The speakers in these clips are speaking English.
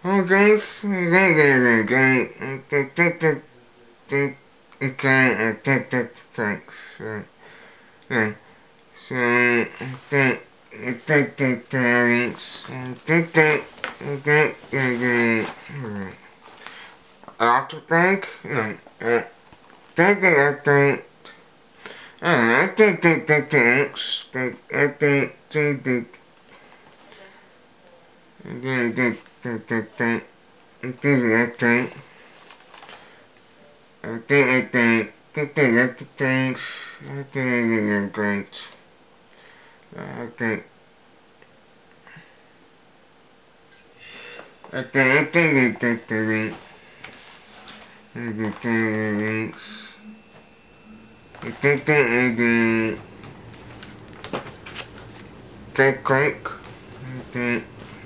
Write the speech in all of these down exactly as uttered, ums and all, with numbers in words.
Oh, guys, okay, okay, thanks. Yeah. So, okay, okay, thanks. Okay, okay, okay. I have to thank, no, uh, thank you, I think. I think, think, think, thanks. I think, think, think. Again, think, think, think, think. I think, I think. I think, I think. I think, I think, thanks. I think, I think, I'm great. I think. I think, I think, I think, I think. I think, I think, I think, I think. Take quick. I think.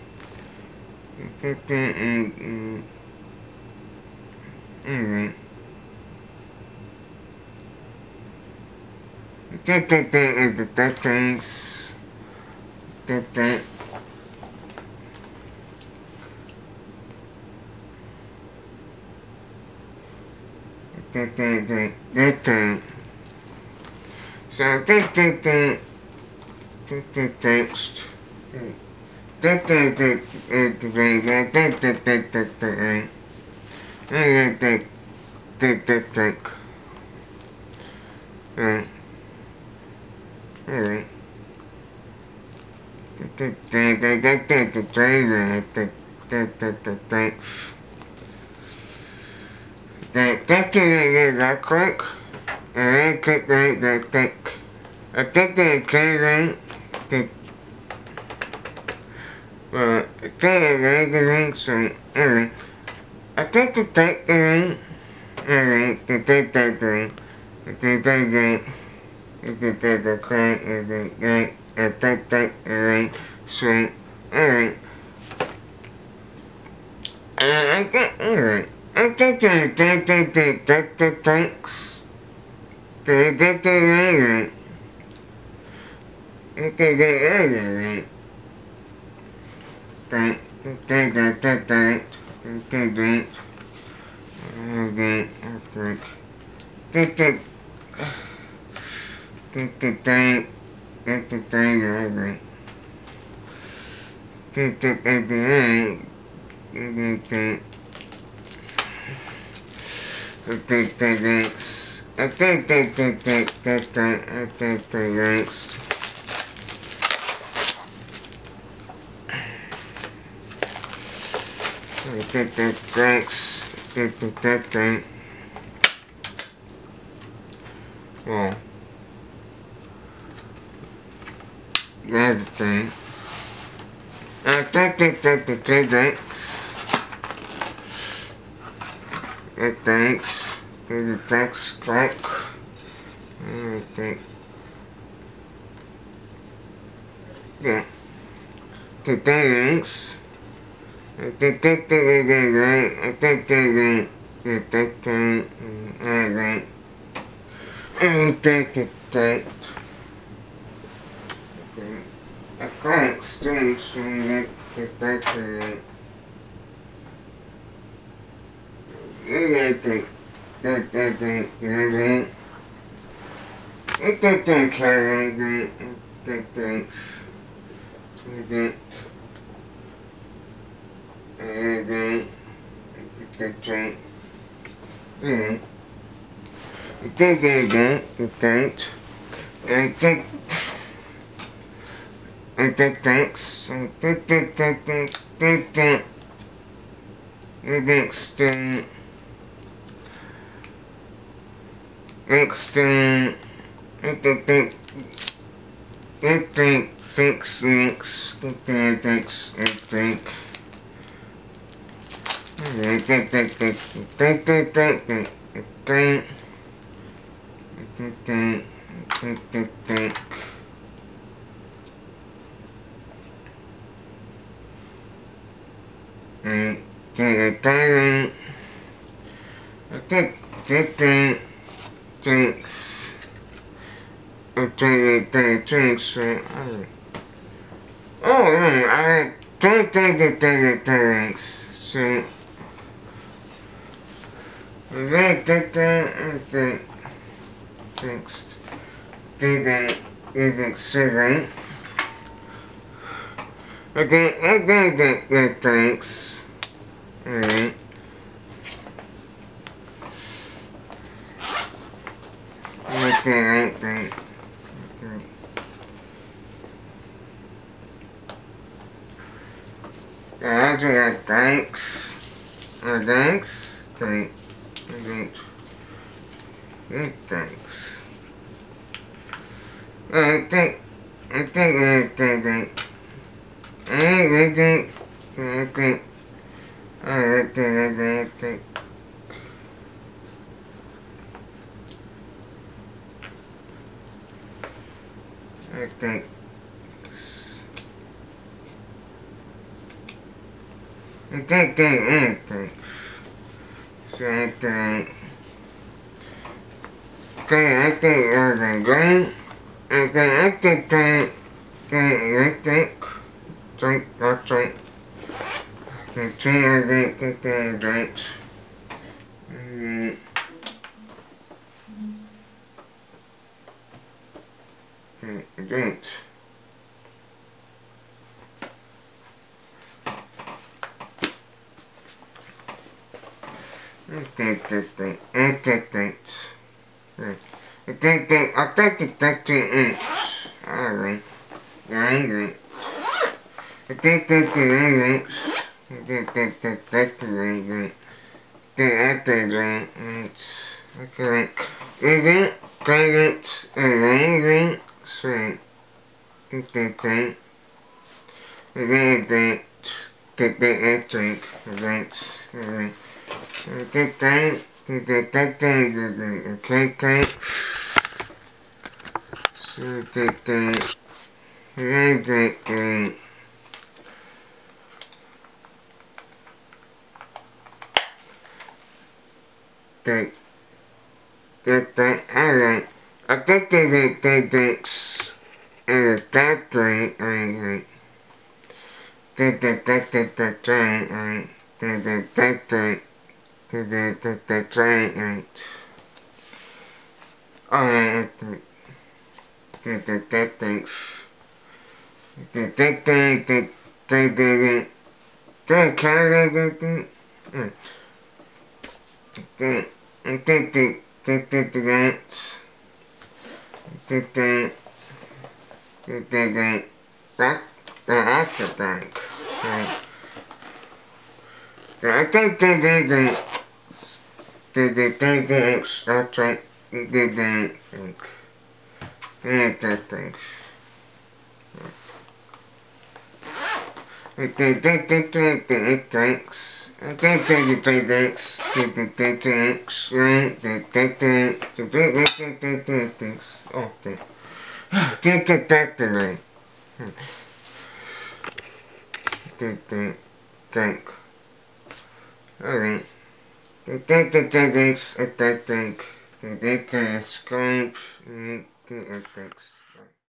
I think, I think. Alright. That that that that things that that that that that that that so that that that that that text that that that that that that that that that that that that that that that that alright. That that that that that that that that that that thanks. That that that that quick. And then click that that that. I think that can that. Well, I think that that links right. Alright. I think that that that. Alright. That that that that. I think that that. I think that that correct. I think that. I think that. Alright. So, alright. And I think, alright. I think that that that that that that thanks. That that that alright. I think that alright. That that that that that that that that that that that Think the thing, think the thing, right? Think the thing, think the thing, think the thanks. I think think think think think think I think the thanks. I think the thanks. Think the that thing. Well. That's the thing. I think that that the three thanks. The thanks. The thanks click. I think. Yeah. The thanks. I think that they they right. I think they they they that thing. I think. I think that that. I can't exchange from that to that to that. I think that that that that I think that carry that that that that that that that that yeah. I think that that that I think. I think thanks. I think think think think think think. I think stay. Next thing. I think think. I think six six. I think thanks. I think. I think think think think think think think. I think. I think think think think think. And think think I think think think thanks. I think think thanks. Oh, I think think think think thanks. So, that, that, that, that, next, that, that, seven. Okay, okay, that, that, thanks. Alright. Okay, right, right. Okay. Yeah, I'll do that, thanks. Uh, thanks. Okay. Okay. Okay, thanks. I think, I think, I think, I think. I think, I think. I think, I think. I think. I think, I think. So I think. Okay, I think I'm going. Okay, I think, I think, I think. Drink, not drink. Okay, two, I think, I think, I drink. Mm. Okay, I drink. I think, I think, I think, I I think, I think, I think, inch. Alright. Alright. I think, think, inch. I think, think, think, think, inch. I think, inch. Okay. Event, credit, arrangement, sweet. Okay, great. Event, event, think, think, think, event, event. Okay, great. Okay, great. So, think, think. Very, very great. Think. Think, think, alright. I think they think, they thinks. And that great, alright. Think, think, think, think, think, think, alright. Think, think, think, think. Think, think, think, think, think, alright. Alright, I think. Think, think, think, thinks. Think, think, think, think, think, think, think, think, think, think, think, I think, think, think, think, think, think, think, think, think, think, that, that's the thing. I think, think, think, think, think, think, think, think, that's right. Think, think, think, think, think, think, think. I think, think, think, think, think, thanks. I think, think, think, thanks. Think, think, think, thanks. Right? Think, think, think, think, think, think, think, think, thanks. Oh, think. Think, think, think, think. Think, think, think. Alright. Think, think, think, think, thanks. I think, think. Think, think, Skype. Think, think, thanks.